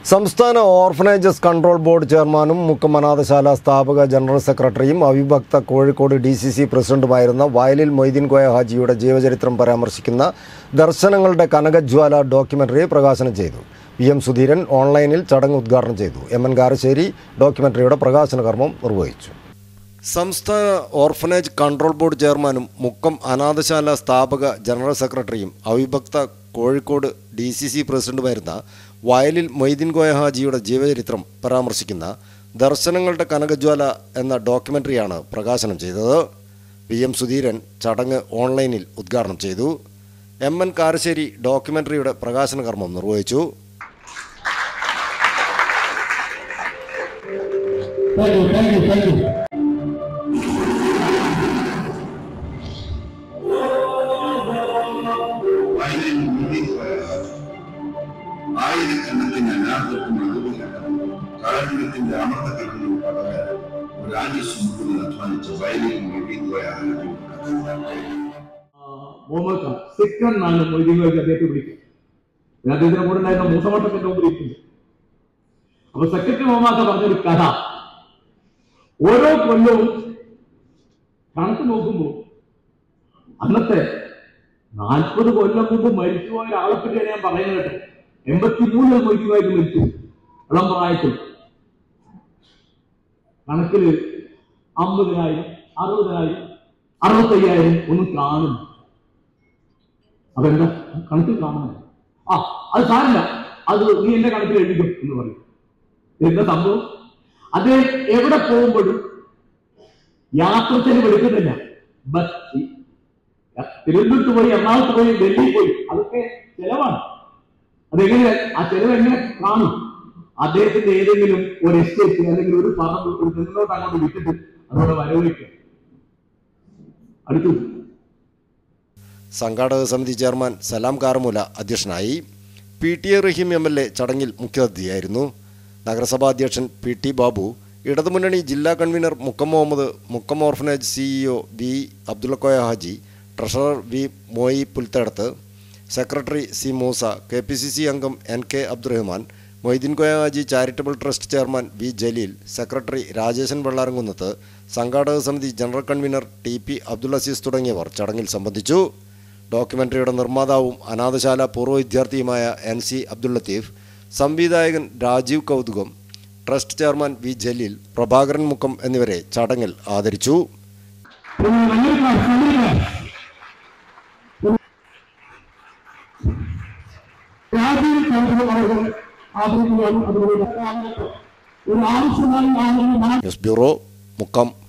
സംസ്ഥാന orphanages control board ചെയർമാനും മുക്കം അനാഥശാല സ്ഥാപക ജനറൽ സെക്രട്ടറിയും അവിഭക്ത കോഴിക്കോട് DCC പ്രസിഡന്റുമായിരുന്ന വയലിൽ മൊയ്തീൻ കോയ ഹാജിയുടെ ജീവചരിത്രം പരാമർശിക്കുന്ന ദർശനങ്ങളുടെ കനകജ്വാല ഡോക്യുമെന്ററി പ്രകാശനം ചെയ്തു. PM സുധീരൻ ഓൺലൈനിൽ ചടങ്ങ് ഉദ്ഘാടനം ചെയ്തു. MN കാരശ്ശേരി ഡോക്യുമെന്ററിയുടെ പ്രകാശന കർമ്മം നിർവഹിച്ചു. സംസ്ഥാന ഓർഫനേജ് കൺട്രോൾ ബോർഡ് ചെയർമാനും മുക്കം അനാഥശാല സ്ഥാപക ജനറൽ സെക്രട്ടറിയും അവിഭക്ത കോഴിക്കോട് DCC പ്രസിഡന്റുമായിരുന്ന വയലിൽ മൊയ്തീൻ കോയ ഹാജിയുടെ ജീവചരിത്രം പരാമർശിക്കുന്ന ദർശനങ്ങളുടെ കനകജ്വാല എന്ന ഡോക്യുമെന്ററിയാണ് പ്രകാശനം ചെയ്തത്. PM സുധീരൻ ചടങ്ങ് ഓൺലൈനിൽ ഉദ്ഘാടനം ചെയ്തു. MN കാരശ്ശേരി ഡോക്യുമെന്ററിയുടെ പ്രകാശന കർമ്മം നിർവഹിച്ചു. ആയിരക്കണക്കിന് അനാഥർക്കും നടുവിലാണ് കളങ്കത്തിന്റെ അമർത്തക്കെട്ടിലും പടന്ന് ഒരു ആയുസ്സുമുട്ടിൽ അധ്വാനിച്ച വയലിൽ മൊയ്തീൻ കോയ ഹാജി സെക്കൻഡാണ് മൊയ്തീൻ കോയ അദ്ദേഹത്തെ വിളിക്കുന്നത്. അദ്ദേഹത്തിന് കൂടെ ഉണ്ടായിരുന്ന മൂസമട്ടത്തിന്റെ മുമ്പിൽ ഇരിക്കുന്നു. അപ്പൊ സെക്രട്ടറി മോമാക്ക പറഞ്ഞൊരു കഥ, ഓരോ കൊല്ലവും കണക്ക് നോക്കുമ്പോൾ അന്നത്തെ 40 കൊല്ലം മുമ്പ് മരിച്ചുപോയ ഒരാളെ പറ്റിയാണ് ഞാൻ പറയുന്നത് കേട്ടോ. 83 മൊയ്തീൻ മരിച്ചു ഇളം പ്രായത്തിൽ. കണക്കില് 50,000, 60,000, 65,000 ഒന്നും കാണും. അതെന്താ കണക്കിൽ കാണുന്നത്? അത് സാരില്ല, അത് നീ എന്റെ കണക്കിൽ എഴുതിക്കും എന്ന് പറയും. എന്താ സംഭവം? അദ്ദേഹം എവിടെ പോകുമ്പോഴും യാത്ര ചെലവ് എടുക്കുന്നില്ല. ബസ് തിരുവനന്തപുരത്ത് പോയി, എറണാകുളത്ത് പോയി, ഡൽഹിയിൽ പോയി, അതൊക്കെ ചെലവാണ്. അതെങ്ങനെ ആ ചെലവ് എങ്ങനെ കാണും? അദ്ദേഹത്തിന്റെ ഏതെങ്കിലും ഒരു എസ്റ്റേറ്റ് അല്ലെങ്കിൽ ഒരു പറമ്പ് ഒരു തെങ്ങിലോട്ട് അങ്ങോട്ട് വിട്ടിട്ട് അതോടെ വരവേൽക്കുക. അടുത്തു സംഘാടക സമിതി ചെയർമാൻ സലാം കാരമൂല അധ്യക്ഷനായി. PTA റഹീം MLA ചടങ്ങിൽ മുഖ്യാതിഥിയായിരുന്നു. നഗരസഭാ അധ്യക്ഷൻ PT ബാബു, ഇടതുമുന്നണി ജില്ലാ convener Mukkam Muhammad, Mukkam orphanage CEO V Abdulla Koya Haji, treasurer V Moyi Pulthadathu, secretary C Moosa, KPCC അംഗം NK Abdurahman, Moideen Koya Haji charitable trust chairman V Jaleel, secretary Rajesan Vellaramkunnath, സംഘാടക സമിതി general convener TP Abdul Azeez തുടങ്ങിയവർ ചടങ്ങിൽ സംബന്ധിച്ചു. ഡോക്യുമെന്ററിയുടെ നിർമ്മാതാവും അനാഥശാല പൂർവ്വ വിദ്യാർത്ഥിയുമായ NC അബ്ദുൽ ലത്തീഫ്, സംവിധായകൻ Rajeev Kauthukam, trust chairman V Jaleel, Prabhakaran Mukkam എന്നിവരെ ചടങ്ങിൽ ആദരിച്ചു. News bureau, Mukkam.